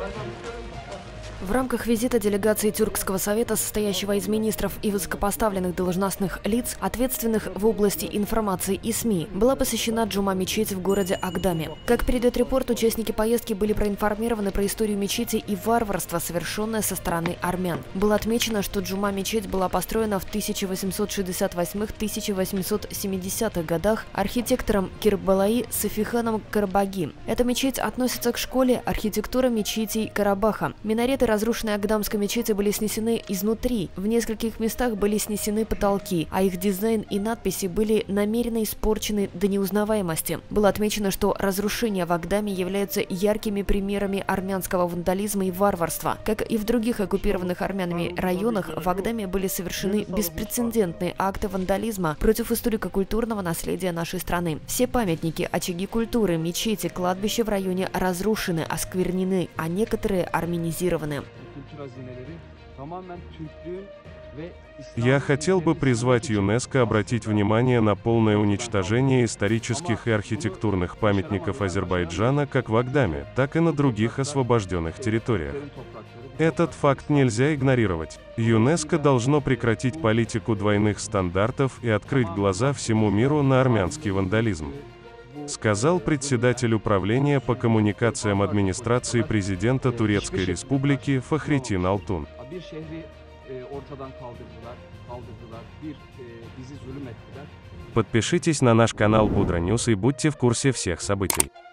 В рамках визита делегации Тюркского совета, состоящего из министров и высокопоставленных должностных лиц, ответственных в области информации и СМИ, была посещена джума-мечеть в городе Агдаме. Как передает репорт, участники поездки были проинформированы про историю мечети и варварство, совершенное со стороны армян. Было отмечено, что джума-мечеть была построена в 1868-1870-х годах архитектором Кирбалаи Сафиханом Карабаги. Эта мечеть относится к школе архитектуры мечетей Карабаха. Минареты разрушенной Агдамской мечети были снесены изнутри, в нескольких местах были снесены потолки, а их дизайн и надписи были намеренно испорчены до неузнаваемости. Было отмечено, что разрушения в Агдаме являются яркими примерами армянского вандализма и варварства. Как и в других оккупированных армянами районах, в Агдаме были совершены беспрецедентные акты вандализма против историко-культурного наследия нашей страны. Все памятники, очаги культуры, мечети, кладбища в районе разрушены, осквернены, а некоторые армянизированы. Я хотел бы призвать ЮНЕСКО обратить внимание на полное уничтожение исторических и архитектурных памятников Азербайджана как в Агдаме, так и на других освобожденных территориях. Этот факт нельзя игнорировать. ЮНЕСКО должно прекратить политику двойных стандартов и открыть глаза всему миру на армянский вандализм, сказал председатель управления по коммуникациям администрации президента Турецкой Республики Фахретин Алтун. Подпишитесь на наш канал Будра Ньюс и будьте в курсе всех событий.